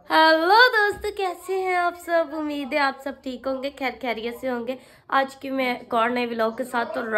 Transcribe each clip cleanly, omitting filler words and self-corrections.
Hello दोस्तों, कैसे हैं आप सब। उम्मीद है आप सब ठीक होंगे, खैर खैरियत से होंगे। आज की मैं एक और नए व्लॉग के साथ। तो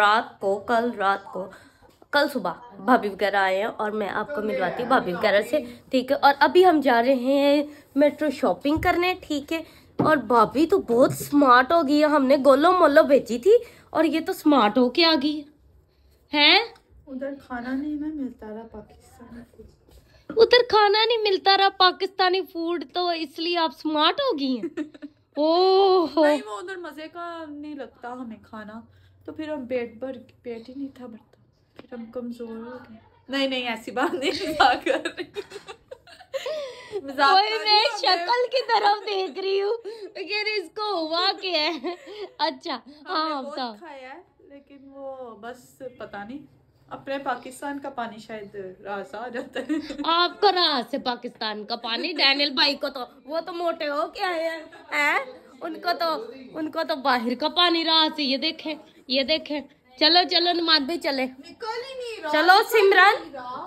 कल सुबह भाभी वगैरह आए हैं और मैं आपको मिलवाती हूँ भाभी वगैरह से, ठीक है। और अभी हम जा रहे हैं मेट्रो शॉपिंग करने, ठीक है। और भाभी तो बहुत स्मार्ट हो गई है, हमने गोलो मोलो भेजी थी और ये तो स्मार्ट होके आ गई है। उधर खाना नहीं ना मिलता रहा पाकिस्तानी फूड, उधर खाना नहीं मिलता रहा पाकिस्तानी फूड, तो इसलिए आप स्मार्ट हो गई हैं। ओह नहीं, वो उधर मजे का नहीं लगता हमें खाना, तो फिर हम पेट ही नहीं था भरता, फिर हम कमजोर हो गए। नहीं ऐसी बात नहीं, मजाक कर रही मैं शक्ल की तरफ देख रही हूँ कि इसको हुआ क्या है। अच्छा हाँ बहुत खाया है, लेकिन वो बस पता नहीं अपने पाकिस्तान का पानी शायद रास आ जाता है। आपका रास है पाकिस्तान का पानी। डैनियल भाई को तो वो तो मोटे हो के आए हैं, उनको तो बाहर का पानी रास है। ये देखें। चलो चलो नुमान भाई चले, चलो सिमरन।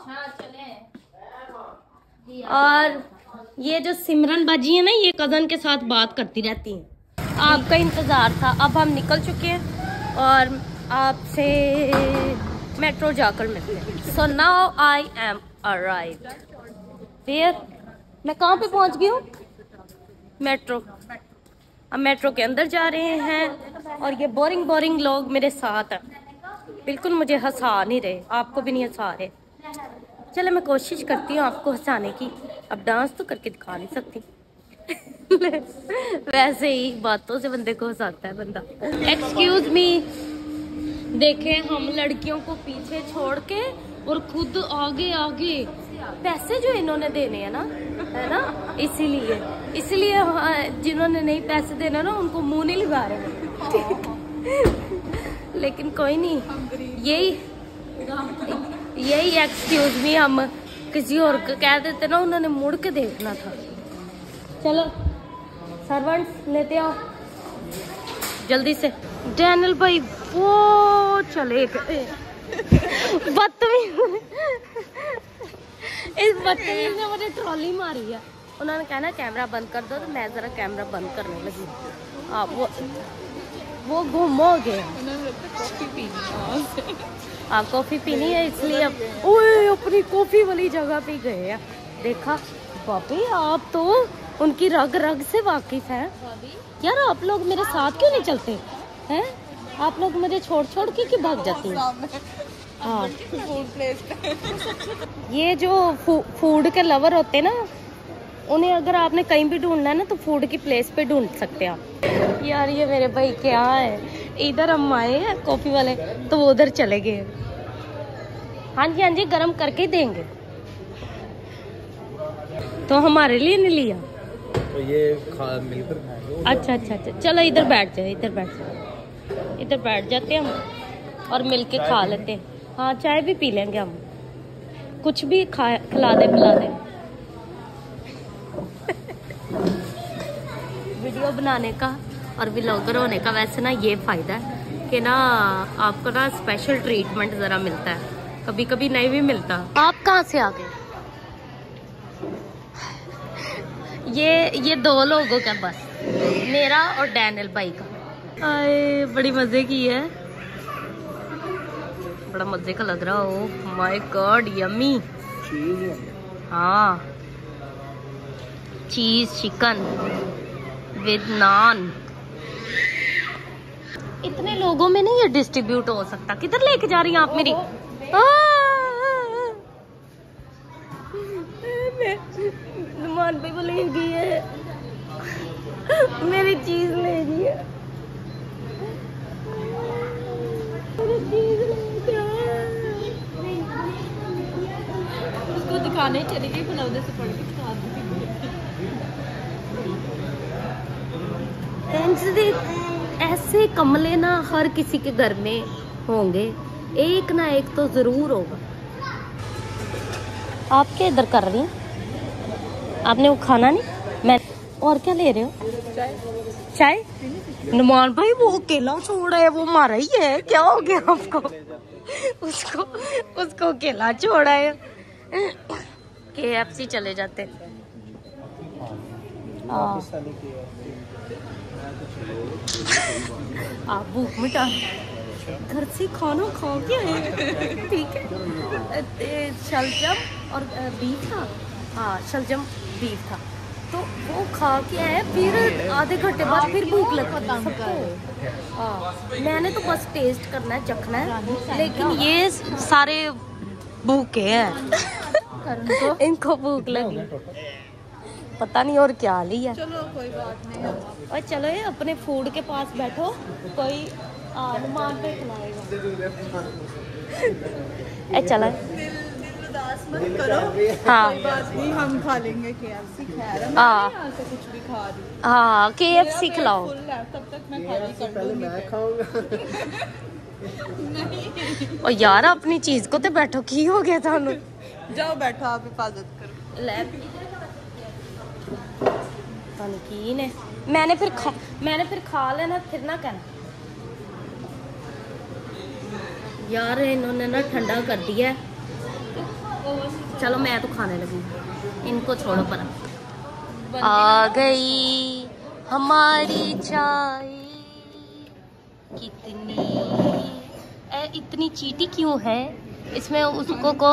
और ये जो सिमरन बाजी है ना, ये कजन के साथ बात करती रहती है। आपका इंतजार था, अब हम निकल चुके हैं और आपसे मेट्रो जाकर मिलते हैं। So now I am arrived here. मैं कहाँ पे पहुँच गई हूँ? मेट्रो। अब मेट्रो के अंदर जा रहे हैं और ये बोरिंग लोग मेरे साथ हैं, बिल्कुल मुझे हंसा नहीं रहे, आपको भी नहीं हंसा रहे। चलो मैं कोशिश करती हूँ आपको हंसाने की। अब डांस तो करके दिखा नहीं सकती वैसे ही बातों से बंदे को हंसाता है बंदा। एक्सक्यूज मी, देखें हम लड़कियों को पीछे छोड़ के और खुद आगे पैसे जो इन्होंने देने हैं ना, है ना, इसीलिए जिन्होंने नहीं पैसे देना ना उनको मुंह नहीं लगा रहे लेकिन कोई नहीं, यही एक्सक्यूज मी हम किसी और को कह देते ना, उन्होंने मुड़ के देखना था। चलो सर्वेंट्स लेते आओ जल्दी से। डैनियल भाई वो चले गए। इस बदतमीज ने मुझे ट्रॉली मारी है। उन्होंने कहना कैमरा बंद कर दो, तो मैं जरा कैमरा बंद करने लगी। वो गुम हो गए। आप कॉफी पीनी है इसलिए अब ओए अपनी कॉफी वाली जगह पे गए हैं। देखा पापी, आप तो उनकी रग से वाकिफ हैं। यार आप लोग मेरे साथ क्यों नहीं चलते हैं? आप लोग मुझे छोड़ के क्यों भाग जाती हैं? हाँ ये जो फूड के लवर होते हैं ना, उन्हें अगर आपने कहीं भी ढूंढना है ना, तो फूड की प्लेस पे ढूंढ सकते हैं आप। यार ये मेरे भाई क्या है, इधर हम आए हैं कॉफी वाले, तो वो उधर चले गए। हाँ जी गरम करके ही देंगे। तो हमारे लिए नहीं लिया तो ये मिलकर खाएंगे। अच्छा चलो इधर बैठ जाते हैं हम और मिलके खा लेते हैं। हाँ चाय भी पी लेंगे हम, कुछ भी खिला दे पिला दे। वीडियो बनाने का और व्लॉगर होने का वैसे ना ये फायदा है कि ना आपको ना स्पेशल ट्रीटमेंट जरा मिलता है, कभी कभी नहीं भी मिलता। आप कहाँ से आ गए? ये दो लोगों का बस, मेरा और डैनियल भाई का। आए बड़ी मजे की है, बड़ा मजे का लग रहा हो। My god yummy. हाँ चीज चिकन विद नान। इतने लोगों में नहीं ये डिस्ट्रीब्यूट हो सकता। किधर लेके जा रही हैं आप मेरी? नुमान भाई बोले गई है मेरी चीज ले गई है, उसको दिखाने चली गई, बुलाने से पड़ के ऐसे कमले ना हर किसी के घर में होंगे, एक ना एक तो जरूर होगा। आप क्या इधर कर रही हैं? आपने वो खाना नहीं? मैं और क्या ले रहे हो? चाय? नुमान भाई वो अकेला छोड़ा है, वो मारा ही है, क्या हो गया आपको? उसको अकेला छोड़ा है। KFC चले जाते। आप भूख मिटा घर से खाना खा के आए, ठीक है। शलजम और बीफ था, हाँ शलजम बीफ था, तो वो खा के आए। फिर आधे घंटे बाद फिर भूख लगती सबको। हाँ मैंने तो बस टेस्ट करना है, चखना है, लेकिन ये सारे भूखे हैं। इनको भूख लगी, पता नहीं और क्या लिया। चलो कोई बात नहीं। और चलो ये अपने फूड के पास बैठो, कोई अनुमान पे खिलाएगा। चला उदास मत करो। हाँ कोई बात नहीं, हम खा लेंगे KFC। खैर है, हाँ। मैं यहाँ से कुछ भी खा रही हूँ। हाँ KFC खिलाओ। फुल है, तब तक मैं खाली कर दूंगी। मैं खाऊंगा। और यार अपनी चीज को तो बैठो, की हो गया थानू। जाओ बैठो, आप हिफाजत करो। की ने मैंने फिर खा लेना, फिर ना कहना यार इन्होंने ना ठंडा कर दिया है। चलो मैं तो खाने लगी, इनको छोड़ो पर। आ गई हमारी चाय, कितनी इतनी चीटी क्यों है इसमें, उसको को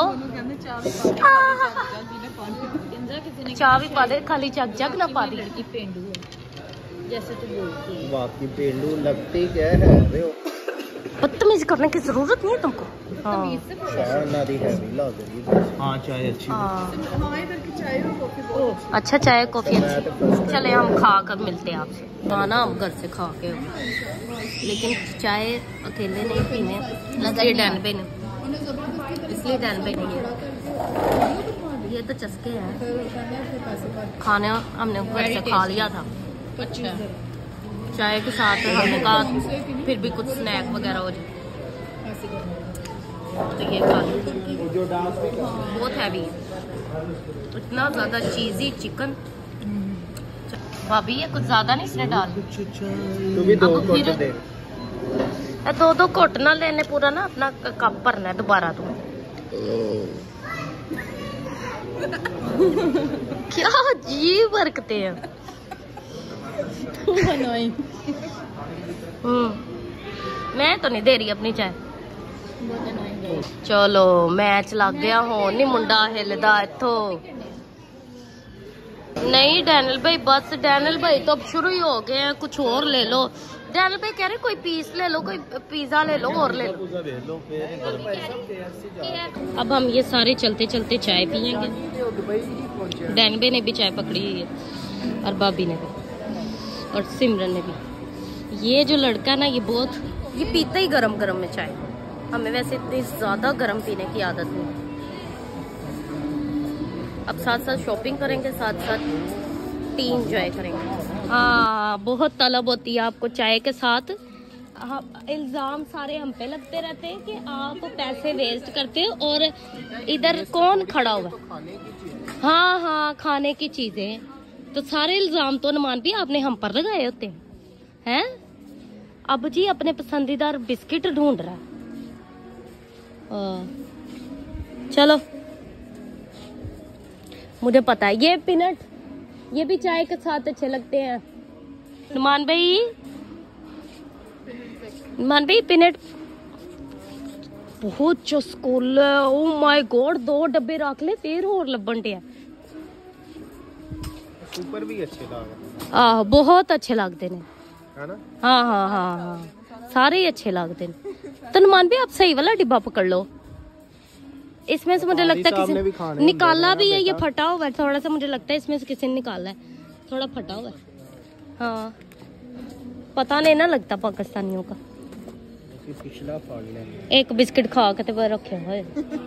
चाय भी पा दे, खाली जग जग ना पा दी। जैसे तू बोलती है बाकी पेंडू लगती क्या है रे हो। बदतमीजी करने की जरूरत नहीं है तुमको। हाँ चाय नारी है भी लग रही। हां चाय अच्छी। हाँ इधर की चाय और कॉफी बहुत अच्छा, चाय कॉफी अच्छी। चले हम खा कर मिलते हैं आपसे। खाना हम घर से खा के, लेकिन चाय अकेले नहीं पीने, इसलिए डैनबे ने, इसलिए डैनबे नहीं है। ये तो चस्के हैं। खाना हमने घर से खा लिया था। अच्छा चाय के साथ हमने कहा फिर भी कुछ स्नैक वगैरह हो जाए, तो ये खा लिया। बहुत हैवी है, इतना ज़्यादा चीज़ी चिकन। भाभी ये कुछ ज़्यादा नहीं इसने डाल। तू भी 2 कोट दे। 2 कोट ना लेने, पूरा ना अपना कप भरना है दोबारा। तो क्या अजीब हरकतें हैं। मैं तो नहीं दे रही अपनी चाय। चलो मैच लग गया हो, नहीं मुंडा हिलदा इथो। नहीं डैनियल भाई, बस डैनियल भाई तो अब शुरू ही हो गए हैं, कुछ और ले लो। डैनियल भाई कह रहे कोई पीस ले लो, कोई पिज्जा ले लो, और ले लो। अब हम ये सारे चलते चलते चाय पियेंगे। डैनियल भाई ने भी चाय पकड़ी हुई है, और भाभी ने भी, और सिमरन ने भी। ये जो लड़का ना, ये पीता ही गरम गरम में चाय। हमें वैसे इतनी ज़्यादा गरम पीने की आदत नहीं। अब साथ साथ शॉपिंग करेंगे, साथ साथ टी इंजॉय करेंगे। हाँ बहुत तलब होती है आपको चाय के साथ। इल्ज़ाम सारे हम पे लगते रहते हैं कि आप पैसे वेस्ट करते हैं, और इधर कौन खड़ा हुआ। हाँ हाँ खाने की चीज़ें, तो सारे इल्ज़ाम तो नुमान भी आपने हम पर लगाए होते हैं। अब जी अपने पसंदीदा बिस्किट ढूंढ रहा है। चलो मुझे पता है, ये पीनट ये भी चाय के साथ अच्छे लगते हैं। नुमान भाई पीनट बहुत चस्कोल। ओ माय गॉड 2 डब्बे रख ले, फिर और लबन डे ऊपर भी अच्छे लग। बहुत अच्छे लगते हैं, है ना। हाँ हाँ हाँ हाँ सारे ही अच्छे लगते हैं। तो नुमान भी आप सही वाला डिब्बा पकड़ लो। इसमें से मुझे लगता है किसी निकाला भी है, ये फटा हुआ है थोड़ा सा, मुझे लगता है इसमें से किसी ने निकाला है, थोड़ा फटा हुआ है। हाँ पता नहीं ना लगता पाकिस्तानियों का। पिछला फाड़ ले। एक बिस्किट खा के तो रखे हुए।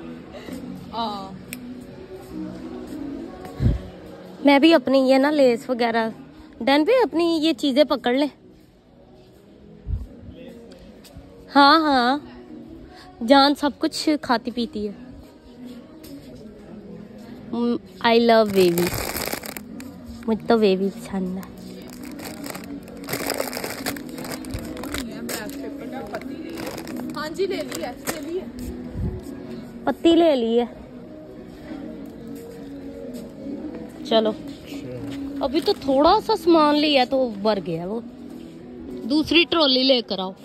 मैं भी अपनी ये ना लेस वगैरह, डैन भी अपनी ये चीजें पकड़ ले। हाँ हाँ जान सब कुछ खाती पीती है। आई लव बेबी, मुझे तो बेबी पसंद है। हाँ जी ले ली है, पत्ती ले ली है। चलो अभी तो थोड़ा सा सामान लिया तो भर गया वो। दूसरी ट्रॉली लेकर आओ।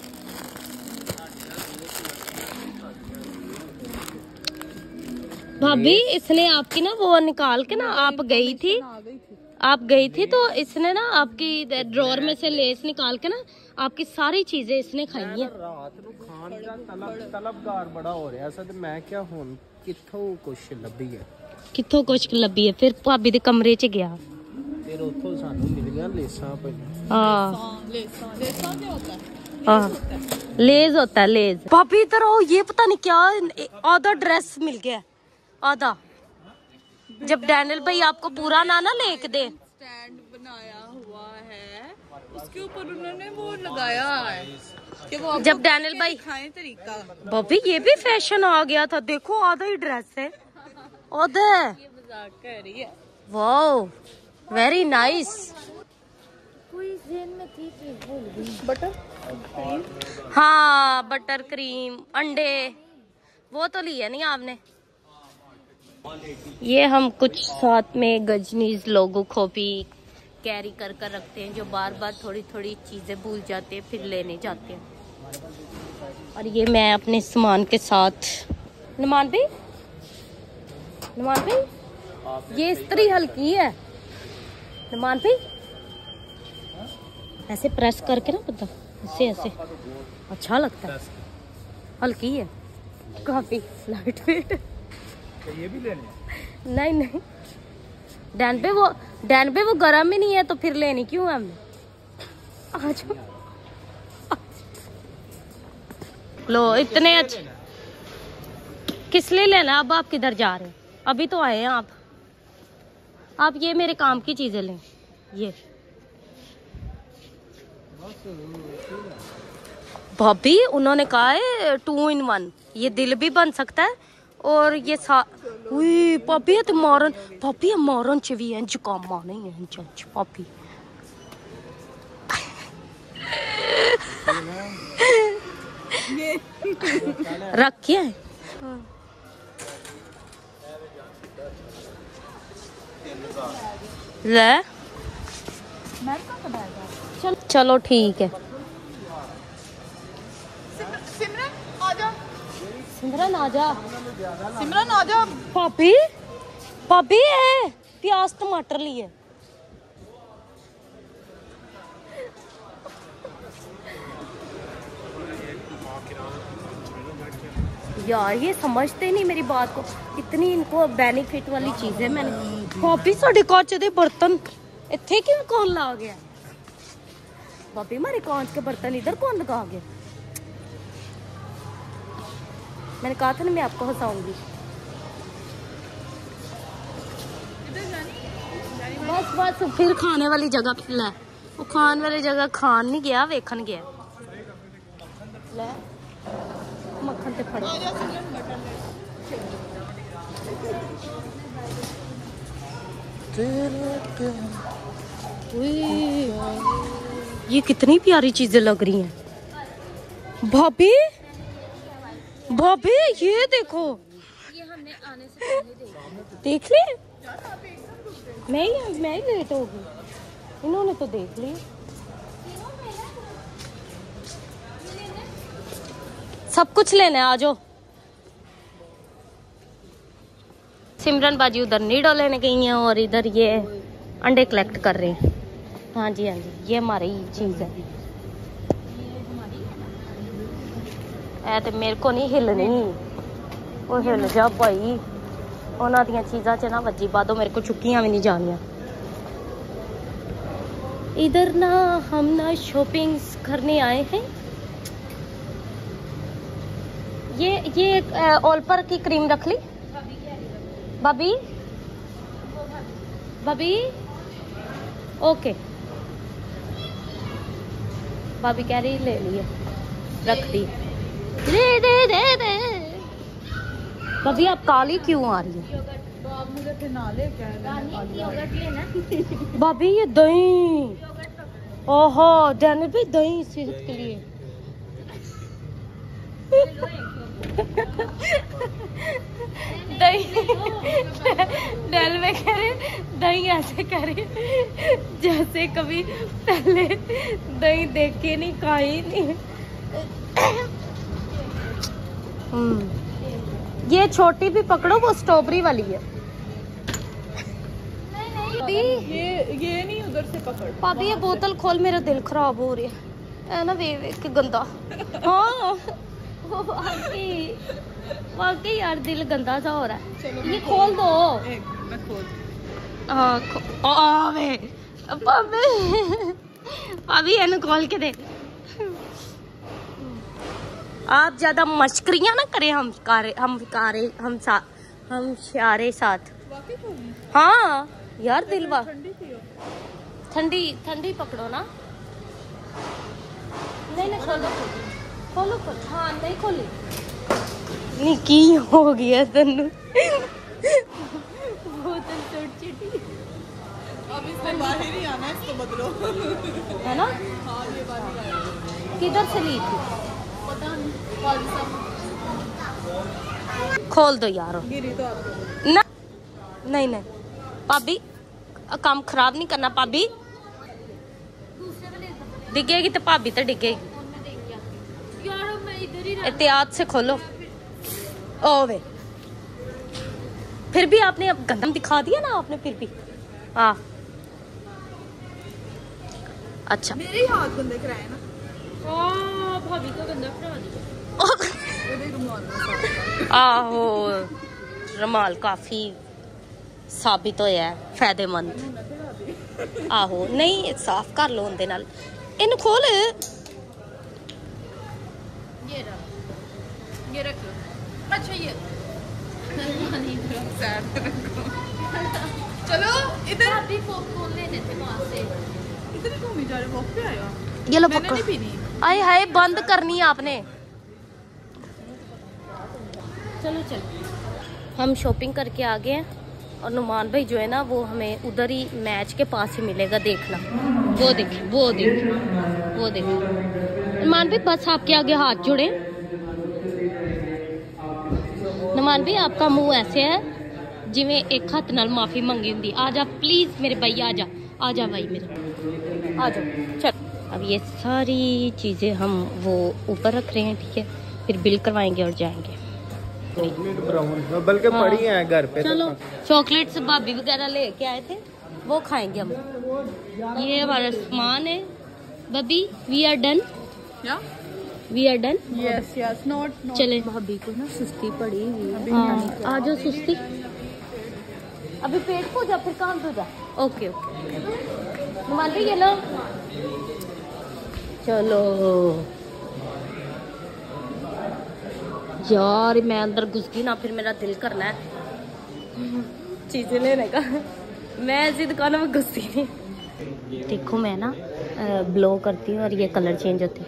भाभी इसने आपकी ना वो निकाल के ना, आप गई थी तो इसने ना आपकी ड्रॉर में से लेस निकाल के ना आपकी सारी चीजें इसने खाई है। रात ਨੂੰ ਖਾਣ ਦਾ ਤਲਬਗਾਰ ਬੜਾ ਹੋ ਰਿਹਾ ਸੀ ਤੇ ਮੈਂ ਕਿਹਾ ਹੁਣ ਕਿੱਥੋਂ ਕੁਛ ਲੱਭੀ ਹੈ। ਕਿੱਥੋਂ ਕੁਛ ਲੱਭੀ ਹੈ? ਫਿਰ ਭਾਬੀ ਦੇ ਕਮਰੇ 'ਚ ਗਿਆ, ਫਿਰ ਉੱਥੋਂ ਸਾਨੂੰ ਮਿਲੀਆਂ ਲੇਸਾਂ ਪਈਆਂ। हाँ लेसा क्या होता है? हाँ लेज होता है, लेज। भाभी इधर आओ, ये पता नहीं क्या आधा ड्रेस मिल गया, आधा। जब डैनियल भाई आपको पूरा ना लेके दे। स्टैंड बनाया हुआ है, उसके ऊपर उन्होंने वो लगाया है कि वो जब डैनियल भाई खाए तरीका। भाभी ये भी फैशन आ गया था, देखो आधा ही ड्रेस है, आधा। ये मजाक कर रही है। Wow very nice. कोई जेन में थी चीज भूल गई। बटर हाँ बटर क्रीम, अंडे, वो तो लिया नहीं आपने। ये हम कुछ साथ में गजनीज लोगों को भी कैरी कर कर रखते हैं, जो बार बार थोड़ी थोड़ी चीजें भूल जाते हैं फिर लेने जाते हैं। और ये मैं अपने सामान के साथ। नुमान भाई ये इस्त्री हल्की है। नुमान भाई ऐसे प्रेस करके ना, पता ऐसे ऐसे अच्छा लगता है, हल्की है काफी, लाइट वेट। ये भी लेने? नहीं डैन पे वो गरम ही नहीं है तो फिर लेनी क्यों है हमने। आज लो इतने अच्छे, किस लिए लेना? अब आप किधर जा रहे हैं? अभी तो आए हैं आप ये मेरे काम की चीजें लें। ये भाभी उन्होंने कहा है 2 in 1, ये दिल भी बन सकता है और ये भाभी है भाभी मारन च भी है जुकामा नहीं है चच भाभी। रखिए ले चलो ठीक है। सिमरन आजा भाभी है प्याज टमाटर लिए। यार ये समझते नहीं मेरी बात को, इतनी इनको बेनिफिट वाली चीज है। मैंने भाभी साढ़े कांच दे बर्तन इत्थे क्यों कौन ला गया? भाभी हमारे कांच के बर्तन इधर कौन लगा गया? मैंने कहा था ना मैं आपको हंसाऊंगी। बस फिर खाने वाली जगह ले, वो खाने वाली जगह खान नहीं गया, वेखन गया। ले मक्खन ते फड़ो। ये कितनी प्यारी चीजें लग रही हैं भाभी। ये देखो, ये हमने आने से पहले देख ले। मैं ही लेट हो गई, इन्होंने तो देख लिया। सब कुछ लेना है, आ जाओ। सिमरन बाजी उधर नीडो लेने गई हैं और इधर ये अंडे कलेक्ट कर रहे हैं। हाँ जी ये हमारी चीज है। तो मेरे को नहीं हिलनी, वो हिल जा भाई। उन्होंने दियां चीज़ां च ना वज्जी पा दो, मेरे को चुक्कियां भी नहीं जानियां। इधर ना हम ना शॉपिंग करने आए हैं। ये ओलपर की क्रीम रख ली भाभी ओके। भाभी कह रही ले लिए, रख दी। दे भाभी आप काली क्यों आ रही है? भाभी ये दही, ओहो डैनियल भाई दही सेहत के लिए। दही डेल में कह रहे दही ऐसे कह रहे जैसे कभी पहले दही देख के नहीं खाई नहीं। ये छोटी भी पकड़ो, वो स्ट्रॉबेरी वाली है। ये नहीं उधर से पकड़। भाभी ये बोतल खोल, मेरा दिल खराब हो रहा है ना वे के गंदा। हाँ वाकई यार दिल गंदा सा हो रहा है। ये खोल दो। मैं खोल। हाँ भाभी इन्हें खोल के दे। आप ज्यादा मशकरियां ना करें हम शारे साथ। हाँ यार दिलवा ठंडी ठंडी पकड़ो ना। नहीं खोलो हाँ नहीं खोली नहीं की हो गया तन्नू बोतल चिटी। अब इसमें बाहर ही आना है, इसको बदलो है ना। हाँ ये बाहर आया। किधर से ली थी पता नहीं कौन सा। खोल दो यार। गिरी तो आपको ना नहीं भाभी काम खराब नहीं करना भाभी। डिगेगी तो भाभी तो डिगेगी। एहतियात से खोलो। ओवे फिर भी आपने अब गंदम दिखा दिया ना आपने फिर भी। हाँ अच्छा मेरे हाथ गंदे कराए ना। भाभी को गंदा करा दिया। आहो रुमाल काफी साबित होया है फायदेमंद। आहो नहीं साफ कर लो उनके नाल। इन खोल ये रख लो। अच्छा ये चलो इधर अभी पॉपकॉर्न लेने थे वहां से। इधर घूमी जा रहे वॉक पे आया। ये लो मैंने पकड़ो। नहीं पीनी। आए हाय बंद करनी है आपने। चलो हम शॉपिंग करके आ गए हैं और नुमान भाई जो है ना वो हमें उधर ही मैच के पास ही मिलेगा। देखना वो देखिए नुमान भाई बस आपके आगे हाथ जुड़े। नुमान भाई आपका मुंह ऐसे है जिमें एक हाथ नाल माफी मंगी होंगी। आ जा प्लीज मेरे भाई आ जा भाई मेरे आ जाओ। चल अब ये सारी चीजें हम वो ऊपर रख रहे हैं ठीक है। फिर बिल करवाएंगे और जाएंगे। चॉकलेट ब्राउन बल्कि पड़ी है घर पे। चलो चॉकलेट्स भाभी वगैरह लेके आए थे वो खाएंगे हम। ये हमारा सामान है बबी। We are done. Yes not चले भाभी को ना सुस्ती पड़ी हुई है। आ जाओ सुस्ती। अभी पेट को जा फिर काम तो जा। ओके नुमान भाई ये लो। चलो यार मैं अंदर घुस गई ना फिर मेरा दिल करना है चीजें लेने का। मैं ऐसी दुकानों में घुसती नहीं। देखो मैं ना ब्लो करती हूँ और ये कलर चेंज होती है।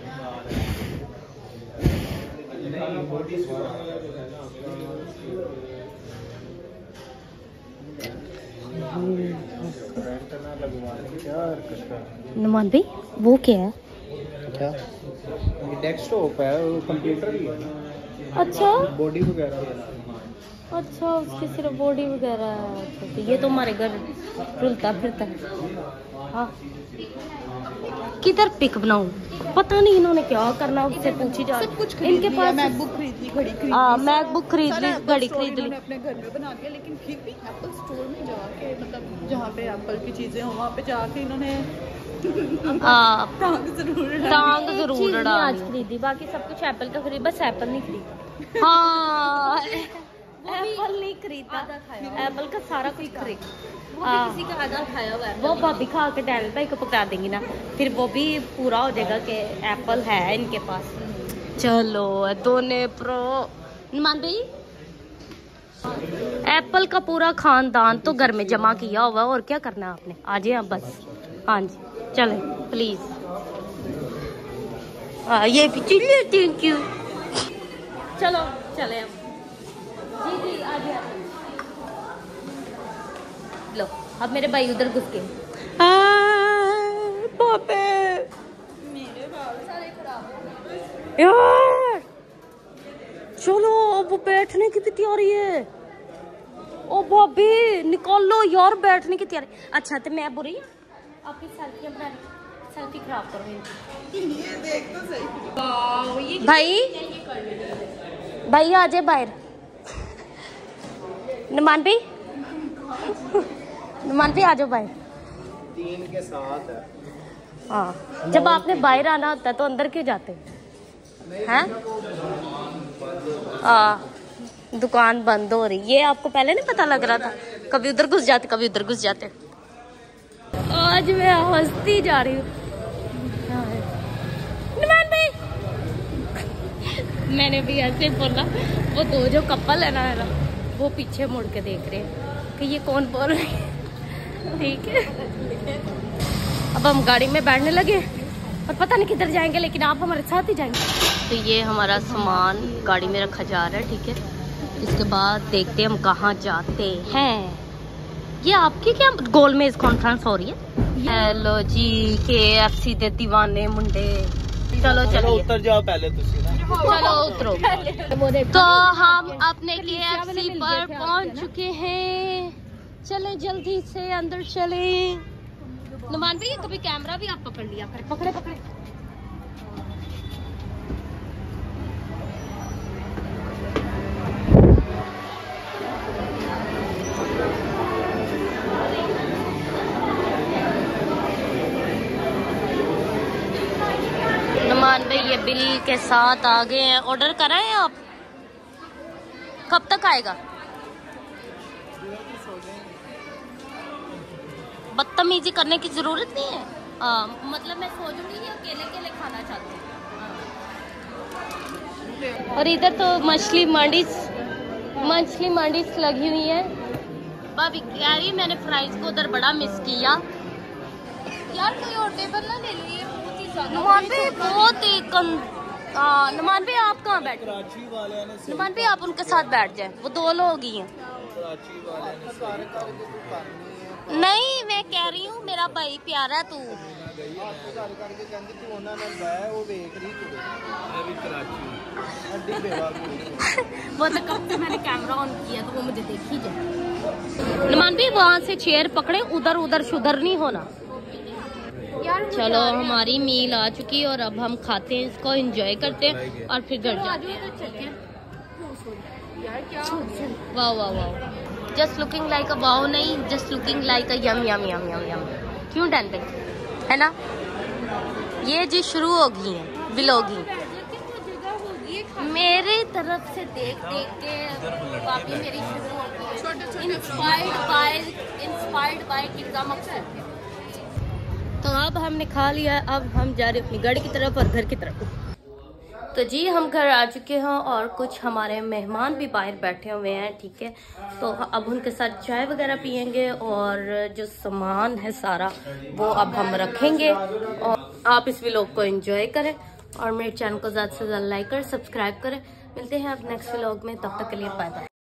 नुमान भाई वो क्या है? क्या ये डेस्कटॉप है वो कंप्यूटर ही है। अच्छा बॉडी वगैरह। अच्छा उसकी सिर्फ बॉडी वगैरह है। अच्छा, तो ये तो हमारे घर रुलता फिरता है। हाँ किधर पिक बनाऊं पता नहीं इन्होंने क्या करना उससे पूछी जा। सब कुछ इनके पास मैकबुक खरीद ली, घड़ी खरीद ली। मैकबुक खरीद ली, घड़ी खरीद ली। अपने घर में बना दिया लेकिन फिर भी एप्पल स्टोर में जाके मतलब जहाँ पे एप्पल की चीजें हो वहाँ पे जाके इन्होंने टांग जरूर नहीं आज खरीदी, बाकी सब कुछ एप्पल का खरीद, बस एप्पल नहीं खरीदी। हाँ एप्पल नहीं खरीदा, एप्पल का सारा कुछ खरीद। किसी का आधा खाया हुआ है। वो भाभी खा के डैल भाई को पकड़ा देंगी ना, फिर वो भी पूरा हो जाएगा कि एप्पल है इनके पास। चलो दोनों प्रो नुमान भाई एप्पल का पूरा खानदान तो घर में जमा किया हुआ, और क्या करना है आपने? आ जाए आप बस। हाँ जी चले प्लीज। ये भी चिल्ली थैंक यू। चलो चले अब। जी जी आ जाए। लो अब मेरे भाई उधर घुस गए। पापे मेरे बाल सारे खराब हो गए यार चलो बैठने की भी तैयारी है। ओ भाभी निकालो यार, बैठने की तैयारी। अच्छा तो मैं बुरी आपकी सेल्फी बना, सेल्फी खराब करो ये देख तो सही। भाई आ जाए बाहर। नुमान भाई आ जाओ बाहर। 3 के साथ है। हाँ, जब आपने बाहर आना होता है तो अंदर क्यों जाते हैं? दुकान बंद हो रही, ये आपको पहले नहीं पता लग रहा था? कभी उधर घुस जाते, कभी उधर घुस जाते। आज मैं हंसती जा रही हूँ। नुमान भाई मैंने भी ऐसे बोला, वो दो जो कपल है ना मेरा, वो पीछे मुड़ के देख रहे हैं कि ये कौन बोल रही है। ठीक है, अब हम गाड़ी में बैठने लगे और पता नहीं किधर जाएंगे, लेकिन आप हमारे साथ ही जाएंगे। तो ये हमारा सामान गाड़ी में रखा जा रहा है, ठीक है। इसके बाद देखते हैं हम कहाँ जाते हैं। ये आपकी क्या गोलमेज कॉन्फ्रेंस हो रही है? हेलो जी, KFC दे दीवाने मुंडे। चलो चलो उतर जाओ पहले तुसी ना। चलो उतरो। तो हम अपने KFC पर पहुंच चुके हैं। चले जल्दी से अंदर चले। नुमान भाई कभी कैमरा भी आप पकड़ लिया कर। पकड़े पकड़े। नुमान भाई ये बिल के साथ आ गए हैं। ऑर्डर कराएं आप? कब तक आएगा? बदतमीजी करने की जरूरत नहीं है। मतलब मैं सोचूंगी कि अकेले अकेले खाना चाहती हूँ। और इधर तो मछली मंडीज लगी हुई है। भाभी कह रही मैंने फ्राइज को उधर बड़ा मिस किया यार। कोई और टेबल ना ले लिए, नुमान भाई बहुत ही नुमान भाई आप कहाँ बैठे? नुमान भाई आप उनके साथ बैठ जाए, वो 2 लोग ही हैं। नहीं मैं कह रही हूँ मेरा भाई प्यारा है तू। वो तो कब से मैंने कैमरा ऑन किया तो वो मुझे देख ही जाए। नुमान भाई वहाँ से चेयर पकड़े, उधर उधर शुधर नहीं होना। चलो हमारी मील आ चुकी है और अब हम खाते हैं, इसको एंजॉय करते हैं और फिर घर जाते हैं। वाह वाह वाह, just looking like a wow नहीं, just looking like a yum yum yum yum yum. क्यों डैन है ना? ये जी शुरू हो गई है व्लॉगिंग। मेरी तरफ से देख देख के वाकई मेरी शुरू हो गई है। इंस्पायर्ड बाय किस्सा मकसद। तो अब हमने खा लिया, अब हम जा रहे अपनी गाड़ी की तरफ और घर की तरफ। तो जी हम घर आ चुके हैं और कुछ हमारे मेहमान भी बाहर बैठे हुए हैं, ठीक है। तो अब उनके साथ चाय वगैरह पियेंगे और जो सामान है सारा वो अब हम रखेंगे। और आप इस व्लॉग को एंजॉय करें और मेरे चैनल को ज़्यादा से ज़्यादा लाइक करें, सब्सक्राइब करें। मिलते हैं अब नेक्स्ट व्लॉग में, तब तक के लिए बाय बाय।